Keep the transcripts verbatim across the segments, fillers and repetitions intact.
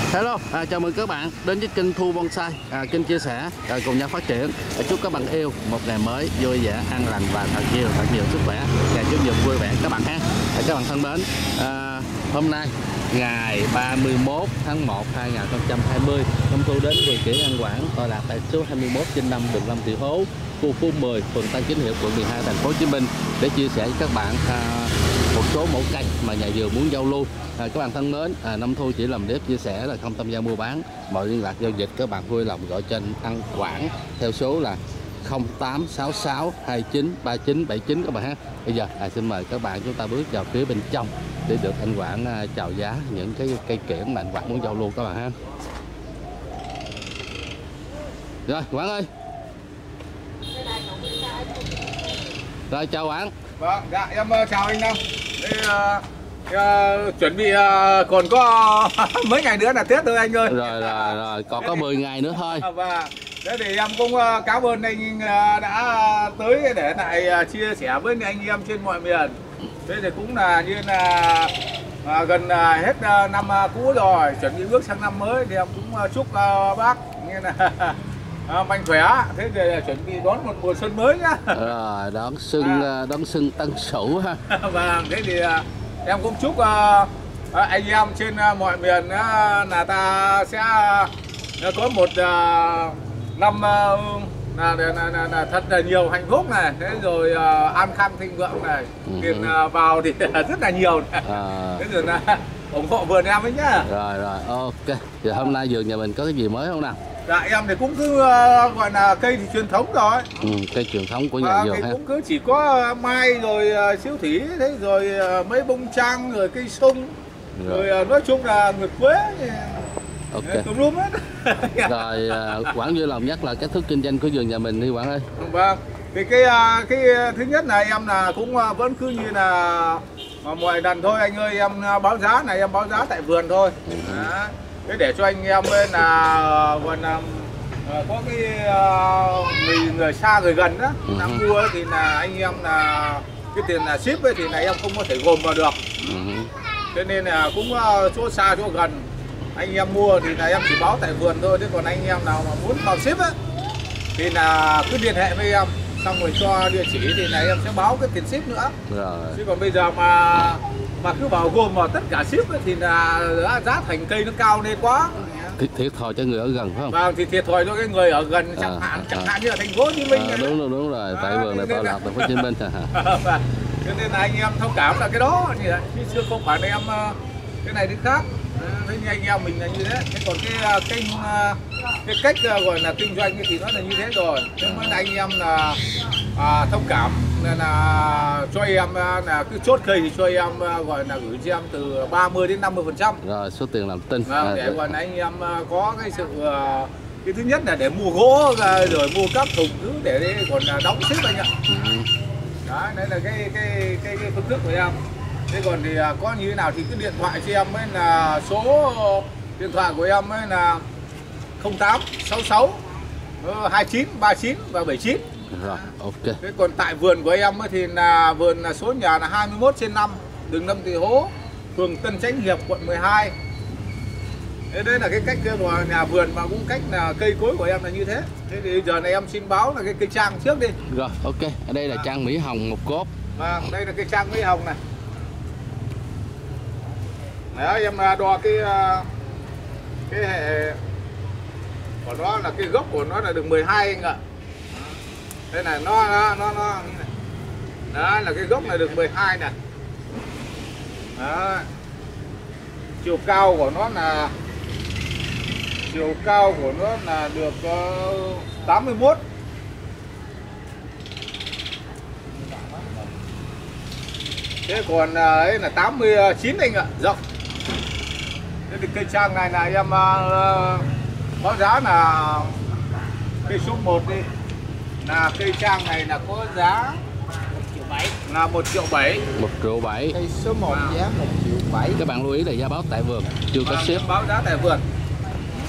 Hello, à, chào mừng các bạn đến với kênh Thu Bonsai, à, kênh chia sẻ à, cùng nhau phát triển. À, chúc các bạn yêu một ngày mới vui vẻ, an lành và thật nhiều, thật nhiều sức khỏe và chúc nhiều vui vẻ các bạn ha. À, các bạn thân mến, à, hôm nay ngày ba mươi mốt tháng một năm hai nghìn không trăm hai mươi, Tâm Thu đến vườn kiểng An Quảng tọa lạc tại số hai mươi mốt trên năm đường Lâm Thị Hố, khu phố mười, phường Tân Chính Hiệp, quận mười hai, thành phố Hồ Chí Minh để chia sẻ với các bạn à, một số mẫu cây mà nhà vườn muốn giao lưu. À, các bạn thân mến, à, Năm Thu chỉ làm clip chia sẻ là không tham gia mua bán. Mọi liên lạc giao dịch các bạn vui lòng gọi trên An Quảng theo số là không tám sáu sáu hai chín ba chín bảy chín các bạn ha. Bây giờ à, xin mời các bạn chúng ta bước vào phía bên trong để được anh Quảng à, chào giá những cái cây kiểng mà anh Quảng muốn giao lưu các bạn ha. Rồi Quảng ơi. Rồi chào Quảng. Vâng, dạ em chào anh Năm. Đây, uh, uh, chuẩn bị uh, còn có mấy ngày nữa là Tết thôi anh ơi. Rồi rồi rồi, còn có mười ngày nữa thôi. Và thế thì em cũng uh, cảm ơn anh uh, đã tới để lại uh, chia sẻ với anh em trên mọi miền. Thế thì cũng là như là uh, gần uh, hết uh, năm uh, cũ rồi, chuẩn bị bước sang năm mới thì em cũng uh, chúc uh, bác như là À, mạnh khỏe, thế thì chuẩn bị đón một mùa xuân mới nhá. Rồi, đón xuân à. đón xuân Tân Sửu ha. Vâng, thế thì uh, em cũng chúc uh, anh em trên uh, mọi miền uh, là ta sẽ uh, có một uh, năm uh, là, là, là, là thật là nhiều hạnh phúc này, thế rồi uh, an khang thịnh vượng này, ừ. tiền uh, vào thì rất là nhiều này. À. Thế rồi là ủng hộ vườn em ấy nhá. Rồi rồi, ok. Thì hôm nay vườn nhà mình có cái gì mới không nào? Dạ em thì cũng cứ uh, gọi là cây thì truyền thống rồi. Ừ, cây truyền thống của nhà à, vườn thì ha. cũng cứ chỉ có mai rồi uh, xíu thủy, thế rồi uh, mấy bông trăng rồi cây sung, rồi, rồi uh, nói chung là nguyệt quế. Ok. Tùm lum hết. Rồi uh, Quảng vui lòng nhắc là cách thức kinh doanh của vườn nhà mình đi Quảng ơi. Vâng. Thì cái uh, cái thứ nhất là em là cũng uh, vẫn cứ như là uh, mọi lần thôi anh ơi, em uh, báo giá này em báo giá tại vườn thôi. Ừ. Đó. Thế để cho anh em là còn uh, có cái uh, người người xa người gần đó ừ. Đang mua thì là anh em là cái tiền là ship ấy, thì là em không có thể gồm vào được. Ừ. Cho nên là cũng uh, chỗ xa chỗ gần anh em mua thì là em chỉ báo tại vườn thôi, chứ còn anh em nào mà muốn vào ship ấy, thì là cứ liên hệ với em xong rồi cho địa chỉ thì là em sẽ báo cái tiền ship nữa. Rồi. Chứ còn bây giờ mà mà cứ vào gồm vào tất cả ship ấy, thì là giá thành cây nó cao lên quá. Thiệt, thiệt thòi cho người ở gần phải không? Vâng, thì thiệt thòi cho cái người ở gần chẳng à, hạn chẳng à. hạn như là thành phố Hồ Chí Minh. À, đúng rồi đúng rồi, tại vườn này tọa lạc thành phố Hồ Chí Minh à. Cho nên là anh em thông cảm là cái đó như vậy, chứ chưa không phải là em cái này cái khác. Thế như anh em mình là như thế. Thế còn cái kênh cái cách gọi là kinh doanh thì nó là như thế rồi. Thế mới là anh em là à, thông cảm nên là cho em là cứ chốt cây thì cho em gọi là gửi cho em từ ba mươi đến năm mươi phần trăm. Rồi số tiền làm tin. Vâng, để còn anh em có cái sự cái thứ nhất là để mua gỗ rồi mua các thùng thứ để còn đóng ship anh ạ. Ừ. Đấy, đây là cái cái cái, cái phương thức của em. Thế còn thì có như thế nào thì cứ điện thoại cho em ấy là số điện thoại của em ấy là không tám sáu sáu hai chín ba chín và bảy chín. Rồi, ok. Thế còn tại vườn của em ấy thì là vườn là số nhà là hai mươi mốt trên năm, đường Lâm Thị Hố, phường Tân Chánh Hiệp, quận mười hai. Thế đấy là cái cách của nhà vườn, mà cũng cách là cây cối của em là như thế. Thế thì giờ này em xin báo là cái cây trang trước đi. Rồi, ok. Ở đây là à. trang Mỹ Hồng một cốt. Vâng, đây là cây trang Mỹ Hồng này. Đấy, em đo cái cái hệ của nó là cái gốc của nó là được mười hai anh ạ. Đây này nó nó nó, nó đó là cái gốc này được mười hai này. Đó. Chiều cao của nó là chiều cao của nó là được uh, tám mươi mốt. Thế còn uh, ấy là tám mươi chín anh ạ, rộng. Thế thì cây trang này là em uh, có giá là cây số một đi. Là cây trang này là có giá một triệu bảy, là một triệu bảy. một triệu bảy. Cây số một à. Giá một triệu bảy. Các bạn lưu ý là giá báo tại vườn, chưa có ship. Báo giá tại vườn.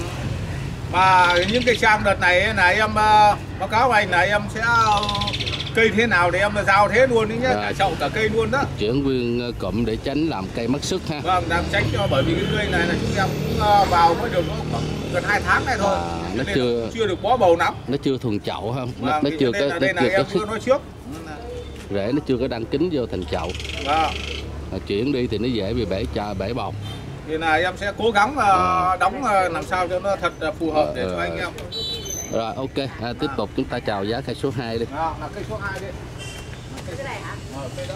Mà những cây trang đợt này là em uh, báo cáo anh là em sẽ uh, cây thế nào thì em là giao thế luôn đấy nhá, Rồi. cả chậu cả cây luôn đó. Chuyển nguyên cụm để tránh làm cây mất sức ha. Vâng, đang tránh cho, bởi vì cái cây này là chúng em cũng ờ, vào mới được khoảng gần hai tháng này thôi. À, nó Nên chưa- là chưa được bó bầu lắm. Nó chưa thuần chậu ha, nó, Vâng, nó thì chưa đây có là, nó đây là chưa em có vừa nói trước. rễ nó chưa có đăng kính vô thành chậu. Vâng. Mà chuyển đi thì nó dễ bị bể trà bể bọc. Thì là em sẽ cố gắng ờ, đóng ờ, làm sao cho nó thật là phù hợp để Ờ, cho ờ. anh em. Rồi ok, à, tiếp tục chúng ta chào giá cây số hai đi. Đó, là cây số hai đi. Cái này hả? Ờ, cây đó.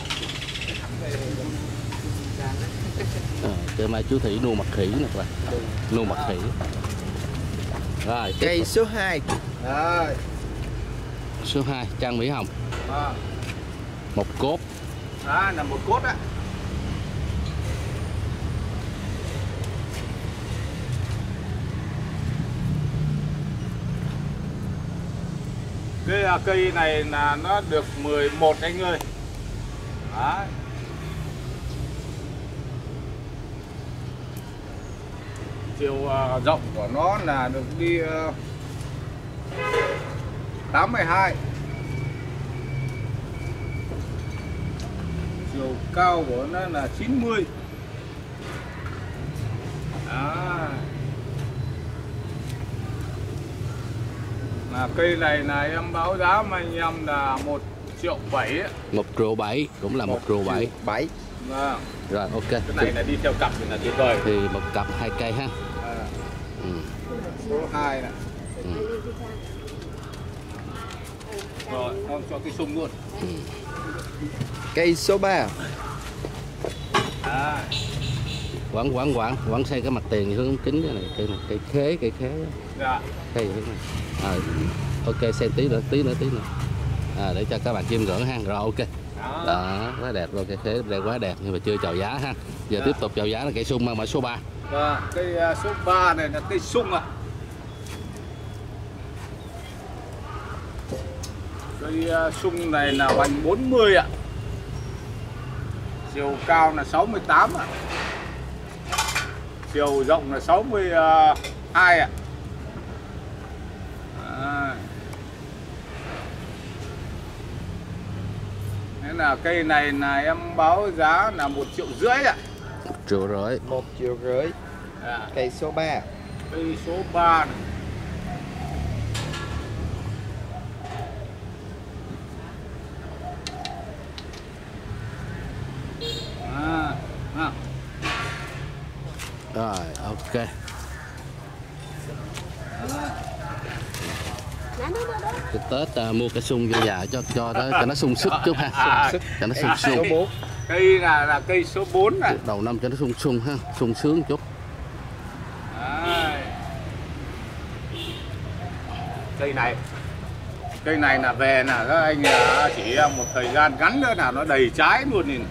À, cây mai chú Thủy nuôi mật khỉ nè các bạn. Nuôi mật khỉ. Rồi tiếp Cây tục. số hai. Đấy. Số hai Trang Mỹ Hồng. À, Một cốt. đó là một cốt á. Cây à, cây này là nó được mười một anh ơi. Đấy. Chiều à, rộng của nó là được đi à, tám mươi hai. Chiều cao của nó là chín mươi. Đó. Là cây này là em báo giá mà anh em là một triệu bảy á. Một triệu bảy cũng là một triệu bảy. bảy. Vâng. Rồi ok. Cái này là đi theo cặp thì là tuyệt vời. Thì một cặp hai cây ha. À, Ừ. số hai này. Ừ. Rồi, con cho cái sung luôn. Ừ. Cây số ba. À, Quảng quảng quảng quảng xây cái mặt tiền hướng kính cái này, cây này cây khế cây khế dạ. cây thế này. À, ok xem tí nữa tí nữa tí nữa. À, để cho các bạn chiêm ngưỡng ha. Rồi ok. Đó. Đó, quá đẹp luôn, cây khế đây quá đẹp nhưng mà chưa chào giá ha. Giờ Dạ. tiếp tục chào giá là cây sung mang mã số ba. Vâng, cây à, số ba này là cây sung ạ. Cây à, sung này là hoành bốn mươi ạ. Chiều cao là sáu mươi tám ạ. Chiều rộng là sáu mươi hai ạ. À. Thế là cây này là em báo giá là một triệu rưỡi ạ. Một triệu rưỡi. Một triệu rưỡi. À, Cây số ba. cây số ba này. À, à. Rồi ok. Cái Tết à, mua cái sung cho già cho cho nó cho nó sung sức chút ha. À, Sung sức, cho nó sung cây số sung. bốn. Cây là là cây số bốn này. Đầu năm cho nó sung sung ha, sung sướng chút. Đấy. Cây này cây này là về là các anh à, chỉ một thời gian ngắn nữa là nó đầy trái luôn nhìn.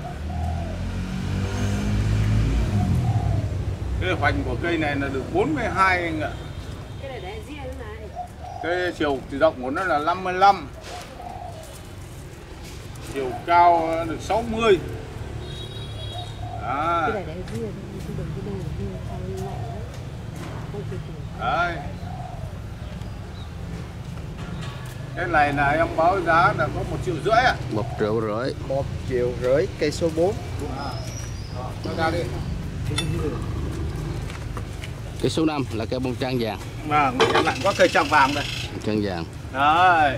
Cái hoành của cây này là được bốn mươi hai anh ạ. Cái này để riêng này. Cái chiều rộng của nó là năm mươi lăm. Chiều cao được sáu mươi. Đó. Cái này để riêng, cái đừng cái này riêng sao lại đấy. Không kịp. Đấy. Cái này là em báo giá là có một triệu rưỡi ạ. Một triệu rưỡi. Một triệu rưỡi. Cây số bốn. Cho ra đi. Cái số năm là cây bông trang vàng. Vâng, em lại có cây tràng vàng đây. Trang vàng. Đấy.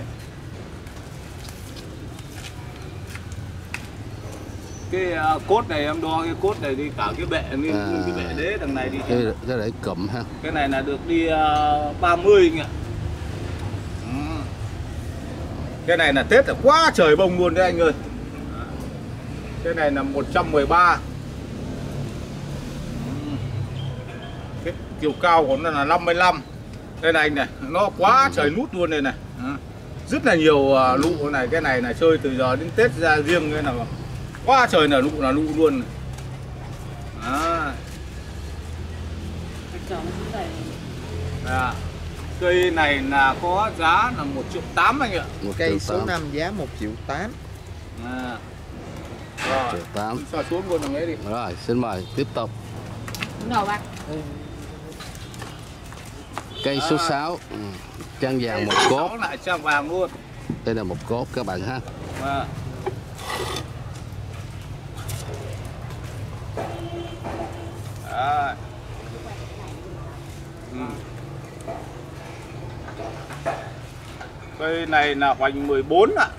Cái uh, cốt này em đo cái cốt này đi cả cái bệ cái, À. cái bệ đế đằng này đi. Cái cái để cụm ha. Cái này là được đi uh, ba mươi anh ạ. Ừ. Cái này là Tết là quá trời bông luôn đấy anh ơi. Cái này là một trăm mười ba. Ừ. Cái chiều cao của nó là năm mươi lăm. Đây này anh này, nó quá trời nút luôn đây này. Ừ. Rất là nhiều uh, lụ này, cái này là chơi từ giờ đến Tết ra riêng cái nào quá trời là lụ là lụ luôn. À. À. Cây này là có giá là một triệu tám anh ạ. Một Cây triệu số tám. năm giá một triệu tám. À. Một Rồi, triệu tám. cho xuống luôn thằng ấy đi. Rồi xin mời tiếp tục. Ngầu bác. Cây số À. sáu. Ừ. Trang vàng một Cây số cốt. sáu lại trang vàng luôn. Đây là một cốt các bạn ha. À. Đấy. Ừ. Cây này là hoành mười bốn ạ.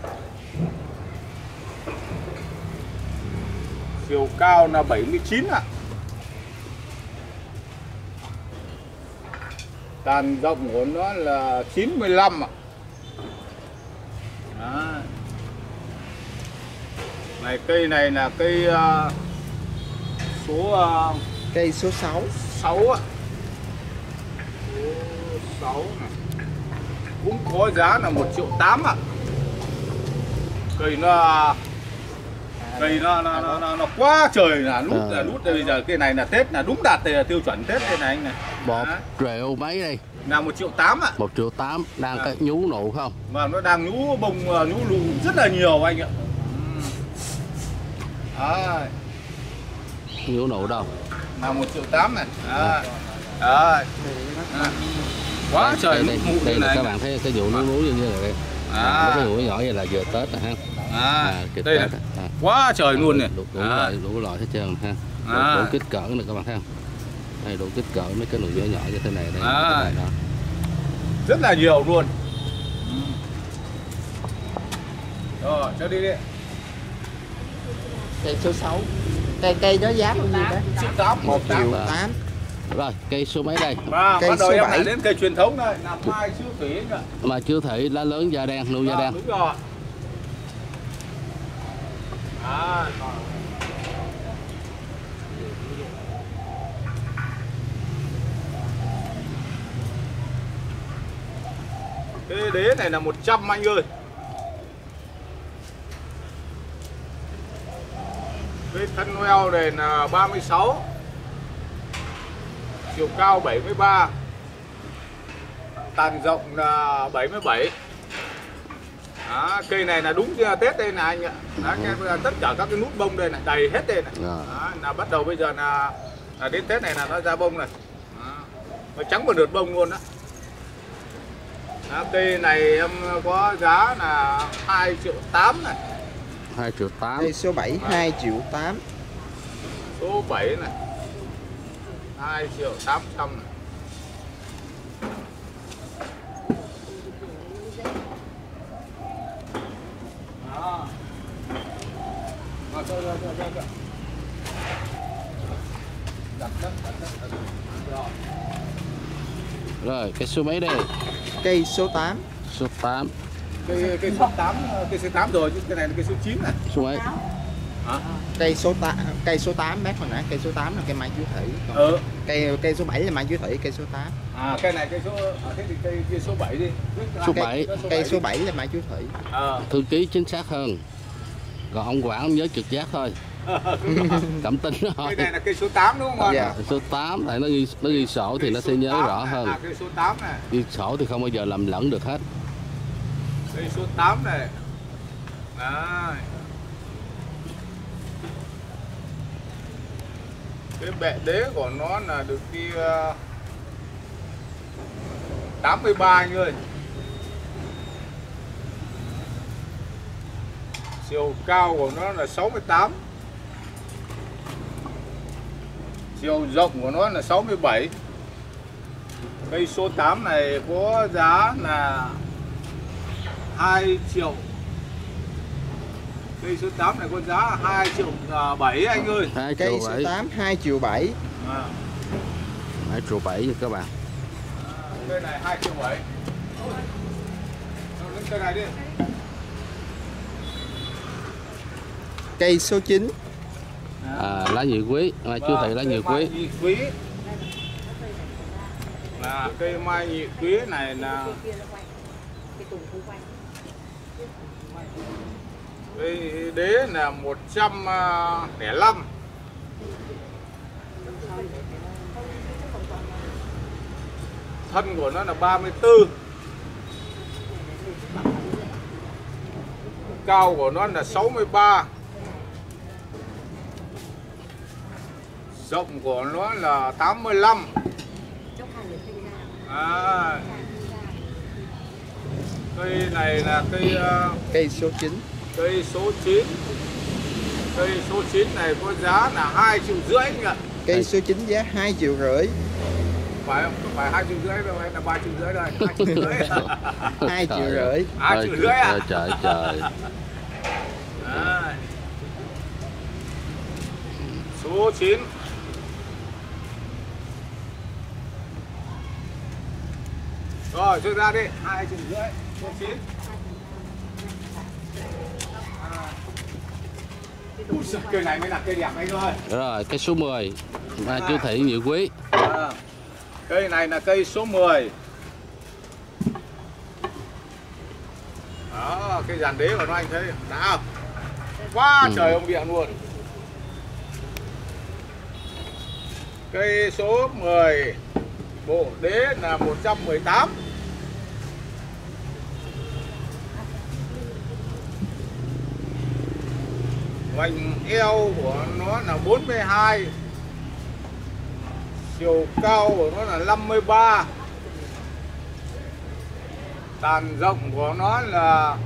Chiều cao là bảy mươi chín ạ. Tàn rộng của nó là chín mươi lăm ạ. Đó. Này cây này là cây uh, số uh, Cây số sáu. sáu ạ. Số sáu này. Cũng có giá là một triệu tám ạ. Cây nó cây nó nó, nó, nó, nó quá trời là nút À. là nút bây giờ cây này là Tết là đúng đạt tiêu chuẩn Tết đây này anh này. Một Đó. triệu mấy đây? Là một triệu tám ạ. Một triệu tám đang À. cái nhú nụ không? Mà nó đang nhú bông nhú lù rất là nhiều anh ạ. Đấy. Nhú nụ đâu? Là một triệu tám này. Đấy. Đấy. À. Quá đây, trời đây, nút đây, mụn đây là này. các bạn thấy cái vụ núi núi như là đây. À. Mấy cái vụ nhỏ như là vừa Tết rồi ha. À, kịp đây Tết này. rồi. À. Quá trời luôn này. Đủ, đủ À. loại đủ loại hết trơn ha. Đủ, À. đủ kích cỡ này các bạn thấy không? Đây đủ kích cỡ mấy cái nụ nhỏ nhỏ như thế này đây. À. Cái này đó. Rất là nhiều luôn. Rồi, cho đi đi. Cây số sáu. Cây cây đó giá bao nhiêu đó? Triệu tám, một triệu tám. tám. tám. Rồi cây số mấy đây? Và Cây bắt đầu số em bảy. lại đến cây truyền thống đây, là mai siêu thủy nữa. Mà chưa thể lá lớn da đen, nuôi da Vâng, đen. đúng rồi. À, cái đế này là một trăm anh ơi. Cái thân heo này là ba mươi sáu. Chiều cao bảy mươi ba. Tàn rộng là bảy mươi bảy. Đó, cây này là đúng Tết đây nè anh ạ. Đó, cái, tất cả các cái nút bông đây này đầy hết đây này. Rồi. Đó, là bắt đầu bây giờ là, là đến Tết này là nó ra bông này. Đó, nó trắng một lượt bông luôn đó. Đó, cây này em có giá là hai triệu tám này. hai triệu tám. Cây số bảy hai triệu tám. Số bảy này hai triệu tám trăm này. Đó. Rồi, rồi, rồi, rồi, rồi. Đặt đất, đặt đất, đặt đất. Rồi. Rồi cây số mấy đây? Cây số tám. Số tám. Cây cây số tám, cây số tám rồi chứ cái này là cây số chín này. Số mấy? Hả? Cây số tám, cây số tám bác hồi nãy cây số tám là cây mai chúa thủy. Còn Ừ. cây cây số bảy là mai chúa thủy, cây số tám. À cây này cây số à, thế thì cây cây số bảy đi. Số Cây- bảy. Cây đi. số bảy là mai chúa thủy. Ờ. Thư ký chính xác hơn. Còn ông quản ông nhớ trực giác thôi. Cảm tin đó thôi. Cây này là cây số tám đúng không anh? Dạ. Số tám tại nó ghi nó ghi sổ thì nó sẽ nhớ rõ hơn. À, cây số tám này. Ghi sổ thì không bao giờ làm lẫn được hết. Cây số tám này. Đấy. Cái bệ đế của nó là được đi uh, tám mươi ba anh ơi. Chiều cao của nó là sáu mươi tám. Chiều rộng của nó là sáu mươi bảy. Cây số tám này có giá là hai triệu. Cây số tám này có giá hai triệu bảy anh ơi. hai Cây triệu số bảy. tám hai triệu bảy. À, hai triệu bảy nha các bạn. cây này hai triệu bảy. Lên cây này đi. Cây số chín. À, lá nhị quý, mai chú thị lá nhị Vâng, cây quý. mai nhị quý. Là cây mai nhị quý này là cây đế là một trăm lẻ lăm. Thân của nó là ba mươi tư. Cao của nó là sáu mươi ba. Rộng của nó là tám mươi lăm. À, cây này là cây uh, Cây số chín. Cây số chín. Cây số chín này có giá là hai triệu rưỡi anh ạ. Cây số chín giá hai triệu rưỡi. Phải không? Không phải hai triệu rưỡi đâu, hay là ba triệu rưỡi đây. hai triệu rưỡi. hai triệu rưỡi. hai triệu rưỡi à? Trời trời. Đấy. Số chín. Rồi, đưa ra đi, hai triệu rưỡi, số chín. Ui giời, cây này mới là cây đẹp anh ơi. Rồi, cây số mười. Mai Chú Thị Nhị Quý. À, cây này là cây số mười. Đó, cây dàn đế của nó anh thấy đã không? Quá Ừ. trời ông điện luôn. Cây số mười, bộ đế là một trăm mười tám. Vành eo của nó là bốn mươi hai. Chiều cao của nó là năm mươi ba. Tàn rộng của nó là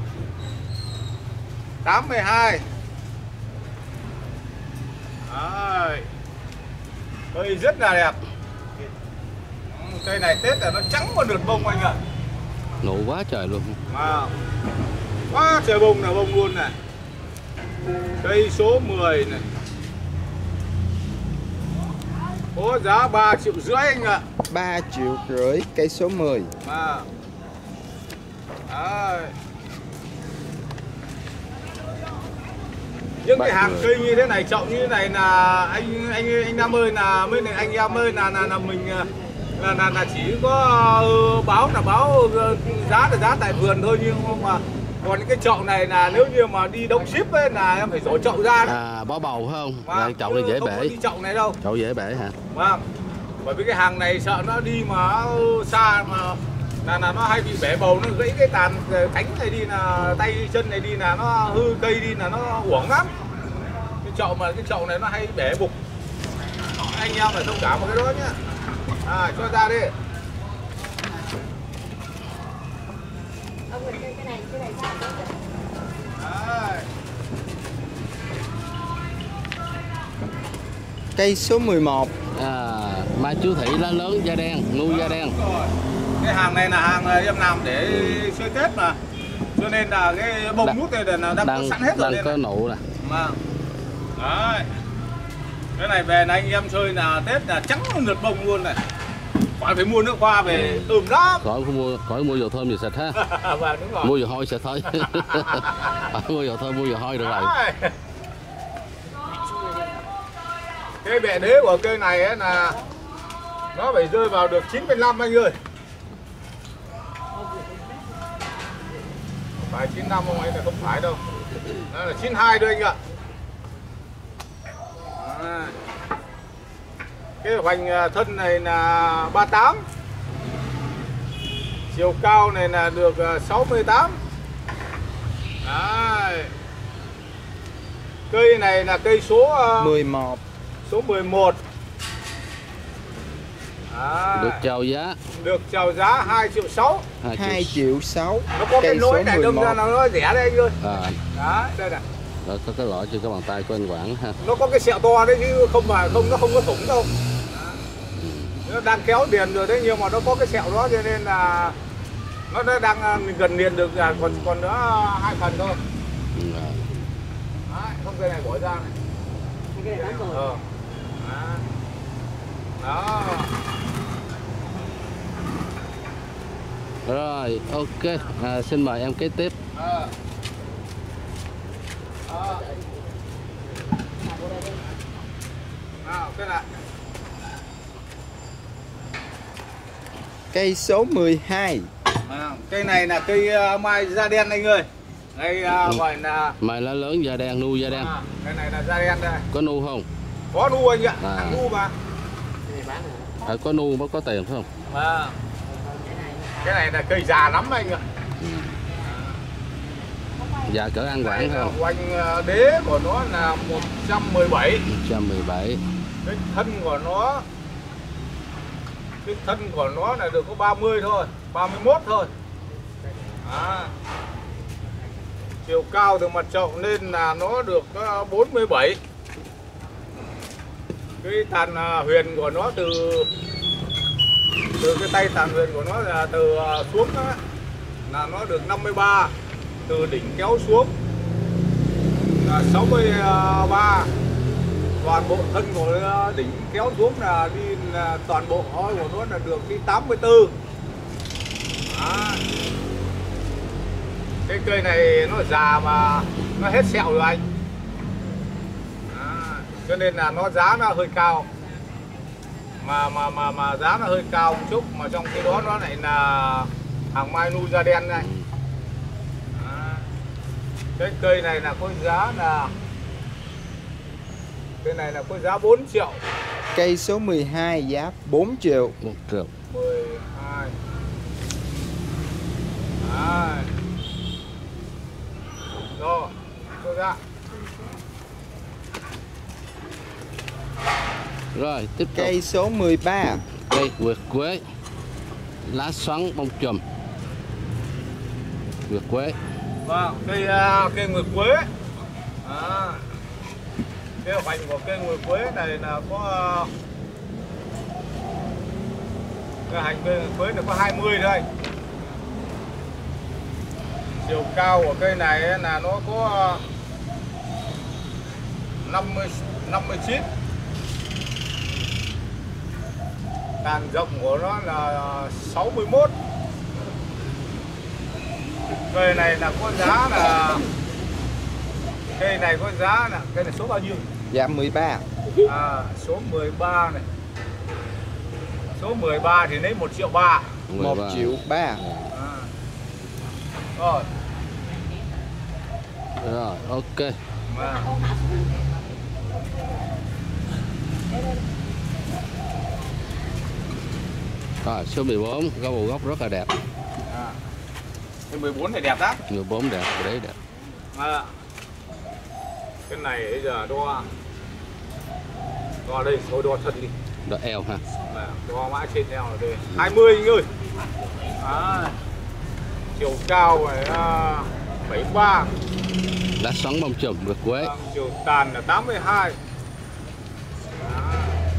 tám mươi hai. Đấy. Cây rất là đẹp. Cây này Tết là nó trắng một lượt bông anh ạ. Nụ quá trời luôn. À, quá trời bông là bông luôn này. Cây số mười này có giá ba triệu rưỡi anh ạ. ba triệu rưỡi cây số mười. À. Đấy. Những cái hàng cây như thế này, chậu như thế này là anh anh anh Nam ơi, là mấy này anh em ơi, là là, là mình là, là là chỉ có uh, báo là báo uh, giá là giá tại vườn thôi, nhưng không mà còn những cái chậu này là nếu như mà đi đông ship ấy là em phải dỗ chậu ra đấy. À, bó bầu phải không? Vâng, Là chậu này dễ không bể. có đi chậu này đâu. Chậu dễ bể hả? Vâng. Bởi vì cái hàng này sợ nó đi mà xa mà là, là nó hay bị bể bầu, nó gãy cái tàn cánh này đi, là tay chân này đi, là nó hư cây đi, là nó uổng lắm. Cái chậu mà cái chậu này nó hay bể bục. Anh em phải thông cảm một cái đó nhá. À, cho ra đi. Ông ơi, cái này, cái này sao? Đấy. Cây số mười một. À, Mai Chú Thị lá lớn da đen, nu da đen. Đúng rồi. Cái hàng này là hàng em làm để chơi Tết mà, cho nên là cái bông nút này là đang, Đang, có sẵn hết rồi. đang có nụ nè. Mà đấy, cái này về là anh em chơi là Tết là trắng lượt bông luôn này. Phải phải mua nước hoa về ừm lắm. Khỏi mua, khỏi mua dầu thơm gì xịt ha. Vâng, đúng rồi. Mua dầu hôi xịt thôi. Mua dầu thơm, mua dầu hôi được rồi. Đấy. Cái bệ đế của cây này ấy là nó phải rơi vào được chín mươi lăm anh ơi. Phải chín mươi lăm không ấy là không phải đâu. Nó là chín mươi hai thôi anh ạ. À. Cái hoành thân này là ba mươi tám. Chiều cao này là được sáu mươi tám. Đấy. Cây này là cây số mười một. số mười một. À, Được chào giá. được chào giá hai triệu sáu. hai triệu sáu. Nó có cái Cây số lối này đâm ra mười một. là nó rẻ đây anh ơi. À, Đấy, đây này. đó, có cái lọ trên cái bàn tay của anh Quảng ha. Nó có cái sẹo to đấy chứ không phải không, nó không có thủng đâu. Nó đang kéo liền rồi đấy, nhưng mà nó có cái sẹo đó cho nên là nó đã đang gần liền được, là còn còn nữa hai phần thôi. Ừ, rồi. Đấy, không cây này bỏ ra này. Cái này bán rồi. Ờ. Đó. Đó. Rồi, ok. À, xin mời em kế tiếp. Ờ. Ờ. Nào, cái này. Cây số mười hai. À, cây này là cây uh, mai da đen anh ơi. Đây uh, gọi là Mai lá lớn da đen, nu da đen. à, cây này là da đen đây. Có nu không? Có nu anh ạ, À. hàng nu mà. À, có nu mới có tiền phải không? À. Cái này là cây già lắm anh ạ. Dạ cỡ ăn Quảng phải không? Hoành uh, đế của nó là một trăm mười bảy. một trăm mười bảy. Cái thân của nó cái thân của nó là được có ba mươi thôi, ba mươi mốt thôi. À. Chiều cao từ mặt chậu lên là nó được bốn mươi bảy. Cái tàn huyền của nó từ từ cái tay tàn huyền của nó là từ xuống đó, là nó được năm mươi ba, từ đỉnh kéo xuống là sáu mươi ba, toàn bộ thân của đỉnh kéo xuống là đi là toàn bộ của nó là được đi tám mươi tư. Đó. Cái cây này nó già mà nó hết sẹo rồi anh. Đó. Cho nên là nó giá nó hơi cao, mà mà mà mà giá nó hơi cao một chút, mà trong khi đó nó lại là hàng mai nu da đen này. Đó. Cái cây này là có giá là cây này là có giá bốn triệu. Cây số mười hai giá bốn triệu. một triệu. mười hai. Đấy. Rồi, cho ra. Rồi tiếp tục Cây số mười ba. cây nguyệt quế, lá xoắn bông chùm. Nguyệt quế. Vâng, cây uh, cây nguyệt quế. À, cái hoành của cây nguyệt quế này là có uh, cái hành cây nguyệt quế này có hai mươi thôi. Chiều cao của cây này là nó có năm mươi, năm mươi chín. Tàn rộng của nó là sáu mươi mốt. Cây này là có giá là cây này có giá là cây này số bao nhiêu? Giá mười ba. À, số mười ba này. Số mười ba thì lấy một triệu ba. một triệu ba. À. Rồi. Rồi ok. Mà. Rồi số mười bốn có bộ gốc rất là đẹp. À. Cái mười bốn này đẹp lắm. mười bốn đẹp, cái đấy đẹp. À. Cái này bây giờ đo đo đây, thôi đo thân đi. Đo eo ha. À, đo mã trên eo là đây hai mươi anh ơi. À. Chiều cao này bảy mươi ba. Lá xoắn bông chùm nguyệt quế. À, chiều tàn là tám mươi hai. À.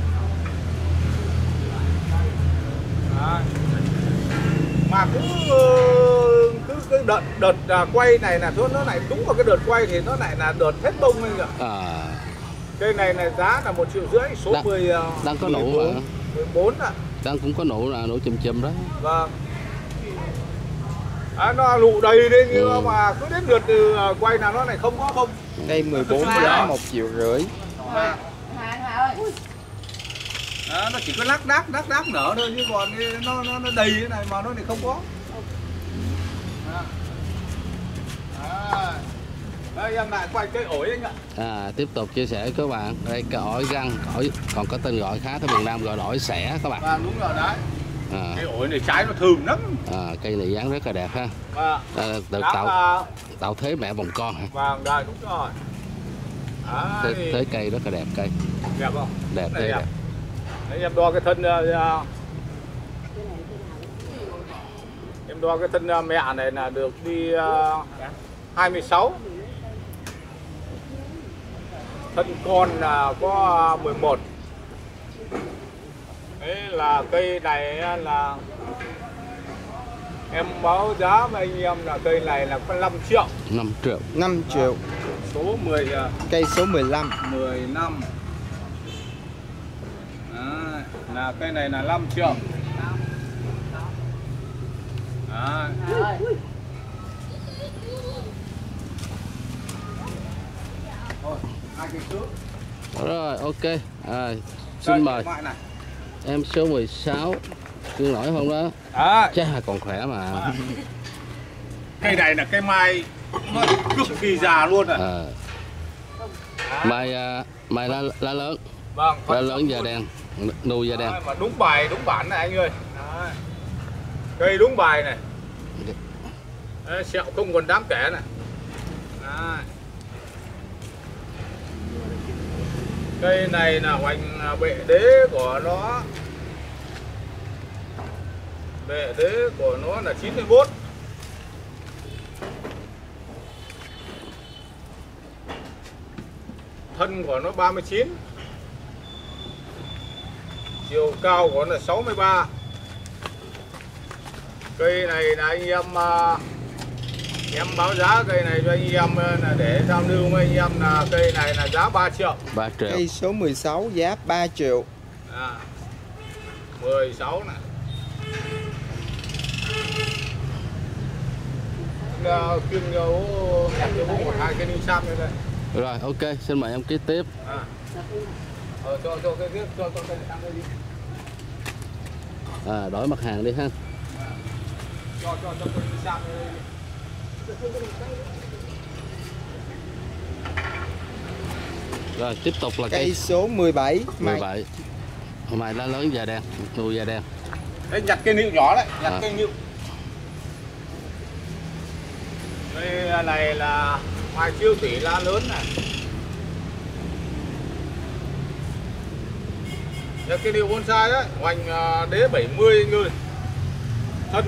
À. Mà cứ cứ cái đợt đợt à, quay này là nó nó lại đúng vào cái đợt quay thì nó lại là đợt hết bông anh ạ. À, Cây này là giá là một triệu rưỡi, số Đang- mười đang có nụ mà. mười bốn ạ. đang cũng có nụ là nụ chùm chùm đó. Vâng. À, nó nụ đầy lên nhưng Ừ. mà cứ đến lượt từ à, quay là nó lại không có không. Cây mười bốn giá một triệu rưỡi. À. À, nó chỉ có lác đác lác đác nở thôi, chứ còn nó nó nó đầy thế này mà nó lại không có. À. À. Đây em lại quay cây ổi anh ạ. À, tiếp tục chia sẻ với các bạn đây cái ổi găng, ổi còn có tên gọi khác ở miền Nam gọi là ổi xẻ các bạn. Và đúng rồi đấy. À, Cây ổi này trái nó thơm lắm. à, cây này dáng rất là đẹp ha. Và À, được đáng, tạo à, tạo thế mẹ bồng con ha. vàng đây đúng rồi. Thế, Đấy. thế cây rất là đẹp cây. Đẹp không? Đẹp Này thế đẹp. đẹp. Đấy, em đo cái thân uh, em đo cái thân uh, mẹ này là được đi uh, hai mươi sáu. Thân con là có mười một. Đấy là cây này là em báo giá với anh em là cây này là có năm triệu. năm triệu. năm triệu. Số mười, Cây số mười lăm. mười lăm. Đấy, là cây này là năm triệu. Đấy. Thôi, hai cây trước. Rồi ok. À, Đây, xin mời loại này. em số mười sáu. Cương nổi không đó? Đấy. Cha còn khỏe mà. Cây này là cây mai nó cực kỳ già luôn rồi. À, mai à, mai lá, lá lớn, Vâng, lá lớn da đen, nu da đen. Đấy, mà đúng bài đúng bản này anh ơi. Đấy. Cây đúng bài này. Đấy, sẹo không còn đáng kể này. Đấy. Cây này là hoành bệ đế của nó. Bệ đế của nó là chín mươi mốt. thân của nó ba mươi chín, chiều cao của nó là sáu mươi ba. Cây này là anh em uh, em báo giá cây này cho anh em là để giao lưu với anh em là cây này là giá ba triệu. ba triệu. Cây số mười sáu giá ba triệu. À, mười sáu này. Kim gấu nhặt cho bố một hai cái ninh sam đây đây. Rồi ok, xin mời em ký tiếp. À. Ờ, cho cho cái tiếp cho cho cái sang đây đi. À, đổi mặt hàng đi ha. Cho cho cho cái ninh sam đây đi. Rồi tiếp tục là Cây cây số mười bảy. mười bảy. Hôm nay lá lớn da đen, nuôi da đen. Đấy, nhặt cây nịu nhỏ đấy, nhặt À. cây nịu. Đây này là mai chiêu tỷ lá lớn này. Nhặt cây nịu bonsai đấy, hoành đế bảy mươi anh ơi. Thân.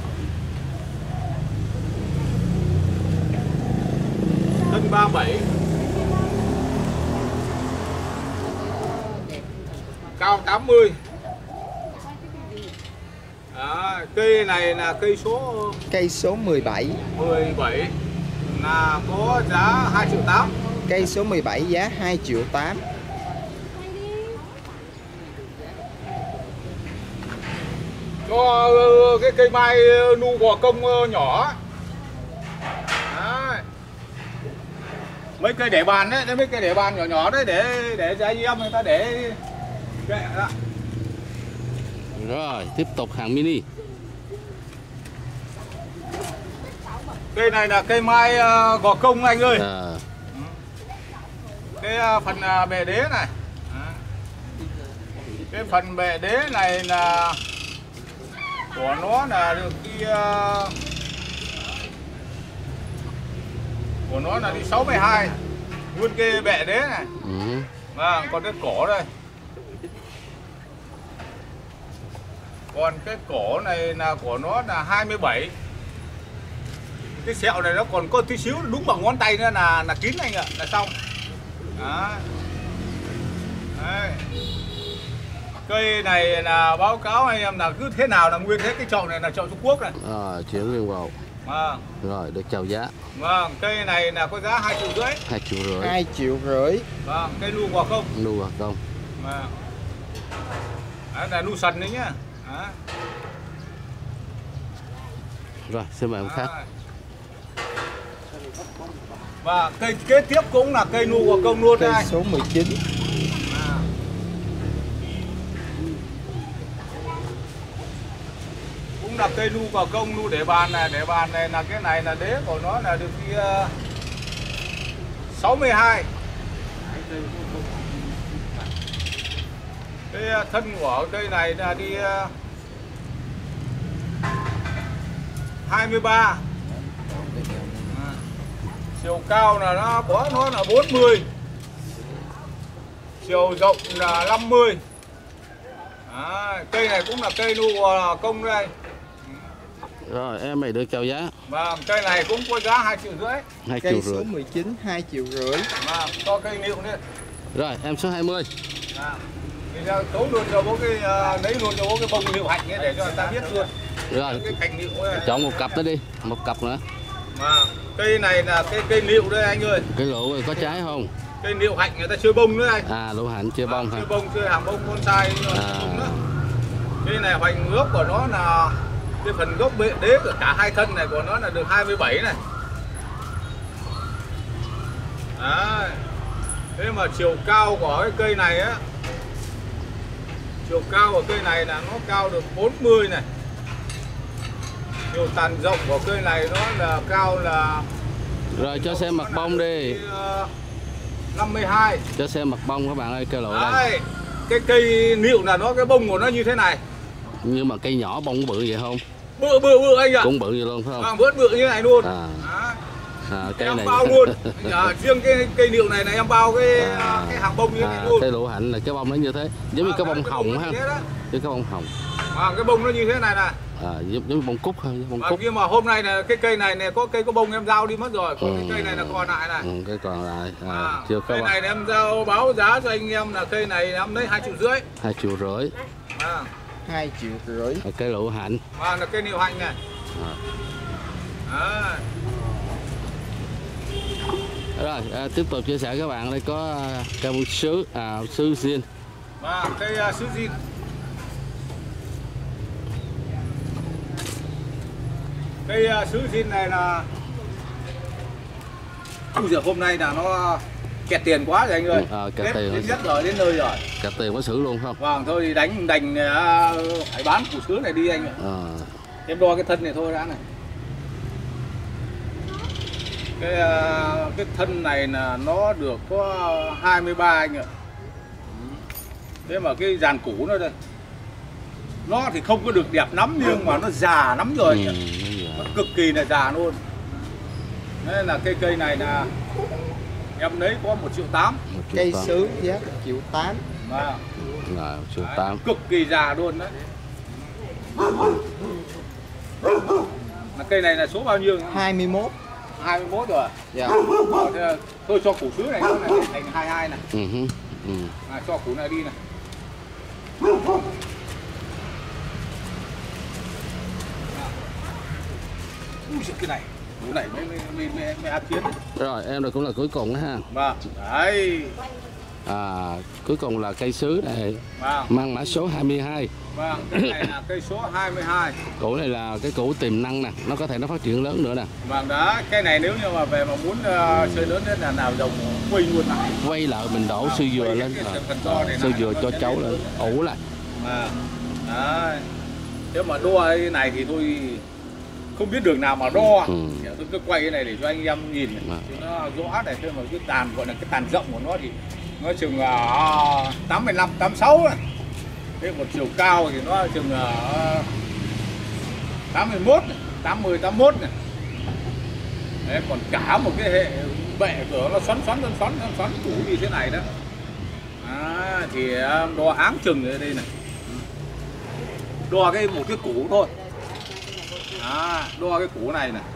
Thân ba mươi bảy. Cao tám mươi. À, cây này là cây số Cây số mười bảy. mười bảy là có giá hai triệu tám. Cây số mười bảy giá hai triệu tám. Cho cái cây mai nu gò công nhỏ. Đấy. Mấy cây để bàn đấy, mấy cây để bàn nhỏ nhỏ đấy để để cho anh em người ta để kệ đó. Rồi tiếp tục hàng mini. Cây này là cây mai uh, gò công anh ơi. À, Cái uh, phần uh, bề đế này. Cái phần bề đế này là của nó là được đi uh, của nó là đi sáu mươi hai. Nguyên cây bệ đế này. ừ. Vâng, còn cái cổ đây. Còn cái cổ này là của nó là hai mươi bảy. Cái sẹo này nó còn có tí xíu đúng bằng ngón tay nữa là là kín anh ạ, là xong. Đó. Đấy. Cây này là báo cáo anh em là cứ thế nào là nguyên thế, cái chậu này là chậu Trung Quốc này. À, chuyển nguyên vào. Vâng. Rồi được chào giá. Vâng, cây này là có giá hai triệu rưỡi. hai triệu rưỡi. hai triệu rưỡi. Vâng, cây nu gò không. Nu gò công. Vâng. Đấy là nu sần đấy nhá. Đó. Rồi xin mời em khác. Và cây kế tiếp cũng là cây nu gò công luôn Cây đây. số mười chín. À. Cũng là cây nu gò công, nu để bàn này, để bàn này là cái này là đế của nó là được đi uh, sáu mươi hai. Cái uh, thân của cây này là đi uh, hai mươi ba. À. Chiều cao là nó có nó là bốn mươi. Chiều rộng là năm mươi. À, cây này cũng là cây nu gò công đây. Rồi em mày được chào giá. Vâng, cây này cũng có giá hai triệu rưỡi. hai Cây triệu số rưỡi. mười chín hai triệu rưỡi. Vâng, cho cây nịu đi. Rồi em số hai mươi. À, thì ra tấu luôn cho bố cái uh, lấy luôn cho bố cái bông nịu hạnh ấy để cho người ta biết luôn. Rồi Cái cành nịu ấy. chọn một cặp đó đi, một cặp nữa. Vâng, cây này là cái cây nịu đây anh ơi. Cái lỗ này có trái không? Cây nịu hạnh người ta chơi bông nữa anh. À, lỗ hạnh chưa bông À, hả? chơi bông, chơi hàng bông bonsai À. bông nữa. Cây này hoành gốc của nó là cái phần gốc bệ đế của cả hai thân này của nó là được hai mươi bảy này. Đấy. Thế mà chiều cao của cái cây này á, chiều cao của cây này là nó cao được bốn mươi này. Chiều tàn rộng của cây này nó là cao là Rồi cho xem mặt bông đi. năm mươi hai. Cho xem mặt bông các bạn ơi, cây lỗ đây. Đấy. Cái cây nịu là nó cái bông của nó như thế này. Nhưng mà cây nhỏ bông có bự vậy không? Bự bự bự anh ạ. Cũng bự vậy luôn phải không? À, bớt bự như này luôn. À. Đó. À, cây Em này bao luôn. À, riêng cái cây nịu này là em bao cái à, cái hàng bông như thế à, này luôn. cây lỗ hạnh là cái bông nó như thế, giống như À, cái bông hồng bông ha, như thế đó. như cái bông hồng. À, cái bông nó như thế này này. À, giống giống bông cúc thôi, bông À, cúc. nhưng mà hôm nay là cái cây này này có cây có bông em giao đi mất rồi, có Ừ. cái cây này là còn lại này. Ừ, cái còn lại à, À, chưa có cây bao. này là em giao báo giá cho anh em là cây này em lấy hai triệu rưỡi. Hai triệu rưỡi. À, hai triệu rưỡi. À, cây lựu hạnh. à là cây điều hành này. À. À, Rồi à, tiếp tục chia sẻ các bạn, đây có à, cây bông sứ, à, sứ zin. và cây uh, sứ zin. Cây uh, sứ zin này là Ui giời, hôm nay là nó kẹt tiền quá rồi anh ơi. Ừ, à, kẹt đến, tiền đến rồi. nhất rồi, đến nơi rồi. Cả tiền có xử luôn không? Vâng, thôi thì đánh đành uh, phải bán củ sứ này đi anh ạ. À, Em đo cái thân này thôi đã này. Cái uh, cái thân này là nó được có hai mươi ba anh ạ. Thế mà cái dàn củ nó đây, nó thì không có được đẹp lắm nhưng mà nó già lắm rồi anh ạ. ừ, Nó cực kỳ là già luôn. Nên là cây cây này là em lấy có một triệu tám. một triệu Cây tám. sứ giá một triệu tám. Mà Là một triệu đấy, tám. cực kỳ già luôn đấy. Là cây này là số bao nhiêu? hai mươi mốt. hai mươi mốt rồi. Dạ. Ờ, thế là thôi cho củ sứ này nó này thành hai mươi hai này. Ừ, hứ, ừ. À, cho củ này đi này. Ui giời, cái này, củ này mới mới mới mới, mới áp chiến. Rồi em rồi cũng là cuối cùng đó ha. Vâng, đấy. À, cuối cùng là cây sứ này Vâng, mang mã số hai mươi hai. vâng, cái này là cây số hai mươi hai. Củ này là cái củ tiềm năng nè, nó có thể nó phát triển lớn nữa nè. Vâng, đó, cái này nếu như mà về mà muốn uh, chơi lớn nhất là nào dòng quay luôn lại. Quay lại mình đổ sư dừa quay lên, cái rồi, phần to này sư lại, dừa nó cho sẽ cháu lên lên, lớn. ủ lại. Mà, đấy. Nếu mà đo cái này thì tôi không biết đường nào mà đo. Ừ. Thì tôi cứ quay cái này để cho anh em nhìn này. À. Chứ nó rõ này, thêm mà cái tàn gọi là cái tàn rộng của nó thì nó chừng là tám mươi lăm, tám mươi sáu này. Thế một chiều cao thì nó chừng là tám mươi mốt này, tám mươi, tám mươi mốt này. Đấy, còn cả một cái hệ bệ của nó xoắn xoắn xoắn xoắn xoắn củ như thế này đó. À, thì đo áng chừng ở đây này. Đo cái một cái củ thôi. À, đo cái củ này này.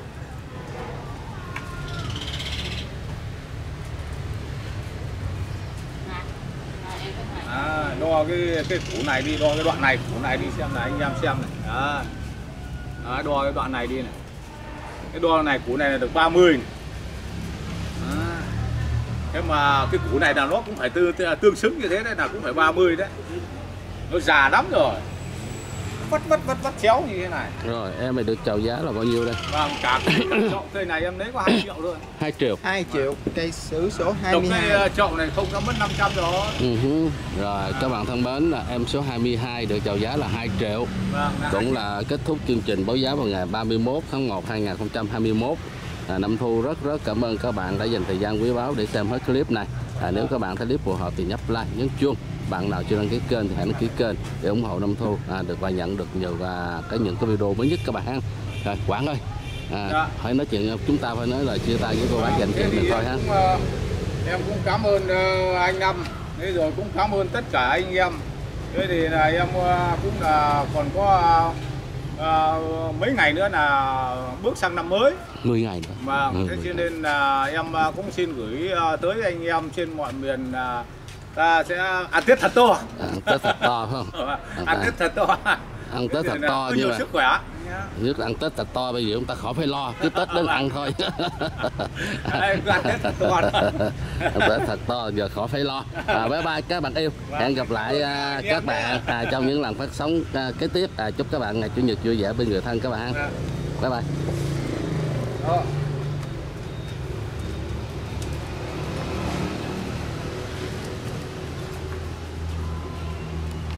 À, đo cái cái củ này đi, đo cái đoạn này, củ này đi xem này, anh em xem này. Đó. Đó, đo cái đoạn này đi này. Cái đo này, củ này là được ba mươi này. Đó. Thế mà cái củ này là nó cũng phải tương, tương xứng như thế đấy, là cũng phải ba mươi đấy. Nó già lắm rồi. Vắt vắt vắt vắt chéo như thế này. Rồi em này được chào giá là bao nhiêu đây? Vâng, cả cái chậu cây này em lấy có hai triệu thôi. hai triệu. hai triệu. Cây sứ số hai Trồng mươi cây hai. uh, chậu này không có mất năm trăm rồi. Ừ, hứ. Rồi các bạn thân mến, là em số hai mươi hai được chào giá là hai triệu. Vâng, Cũng là kết thúc chương trình báo giá vào ngày ba mươi mốt tháng một năm hai nghìn không trăm hai mươi mốt. À, Năm Thu rất rất cảm ơn các bạn đã dành thời gian quý báu để xem hết clip này. À, nếu các bạn thấy clip phù hợp thì nhấp like, nhấn chuông. Bạn nào chưa đăng ký kênh thì hãy đăng ký kênh để ủng hộ Năm Thu à, được và nhận được nhiều và cái những cái video mới nhất các bạn. Rồi Quảng ơi, à, Dạ. phải nói chuyện, chúng ta phải nói là chia tay với cô bác dành Thế chuyện thì này thôi em ha. cũng, ờ, em cũng cảm ơn ờ, anh Năm, thế rồi cũng cảm ơn tất cả anh em. Thế thì là em ờ, cũng là còn có ờ, mấy ngày nữa là bước sang năm mới. mười ngày nữa. Mà Ừ, thế mười cho ngày. nên là em ờ, cũng xin gửi ờ, tới anh em trên mọi miền là ta sẽ ăn Tết thật to. À, ăn Tết thật to phải không? Ăn Tết thật to. Ăn Tết thật Thế là to có nhưng nhiều mà sức khỏe. nhất ăn Tết thật to, bây giờ chúng ta khỏi phải lo, cứ Tết đến ăn thôi. Đây, cứ ăn Tết thật to. Ăn Tết thật to giờ khỏi phải lo. À, bye bye các bạn yêu, hẹn gặp lại à, các bạn à, trong những lần phát sóng à, kế tiếp. À, chúc các bạn ngày chủ nhật vui vẻ bên người thân các bạn. Bye bye. Đó.